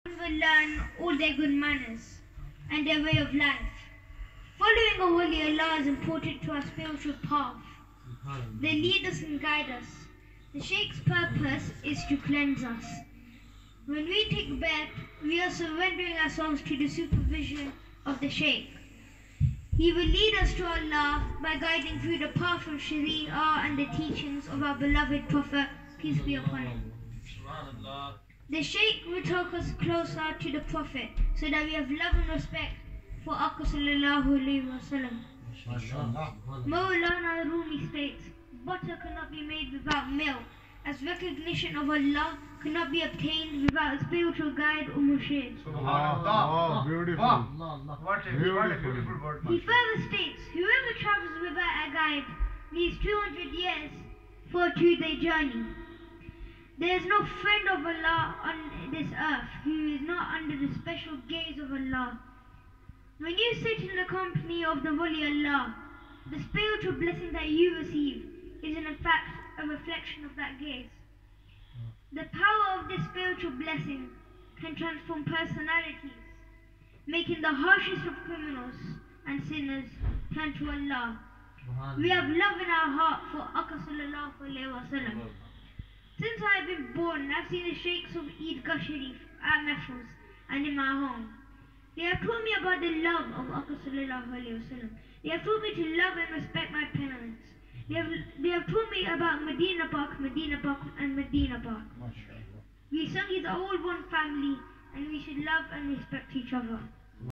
will learn all their good manners and their way of life. Following a holy Allah is important to our spiritual path. They lead us and guide us. The Sheikh's purpose is to cleanse us. When we take bath, we are surrendering ourselves to the supervision of the Sheikh. He will lead us to Allah by guiding through the path of Sharia and the teachings of our beloved Prophet, peace be upon him. The Sheikh will take us closer to the Prophet so that we have love and respect for Akka sallallahu alayhi wa sallam. Mawlana Rumi states, butter cannot be made without milk, as recognition of Allah cannot be obtained without a spiritual guide or murshid. Subhanallah. Beautiful. What a beautiful word. He further states, whoever travels without a guide needs 200 years for a 2-day journey. There is no friend of Allah on this earth who is not under the special gaze of Allah. When you sit in the company of the Wali Allah, the spiritual blessing that you receive is in fact a reflection of that gaze. The power of this spiritual blessing can transform personalities, making the harshest of criminals and sinners turn to Allah. We have love in our heart for Akka sallallahu alayhi wa sallam. Since I have been born, I've seen the sheikhs of Eidgah Sharif at Mahfuz and in my home. They have taught me about the love of Akka sallallahu alayhi wa sallam. They have taught me to love and respect my parents. They have taught me about Medina Park, and Medina Park. We Sunnis are all one family and we should love and respect each other.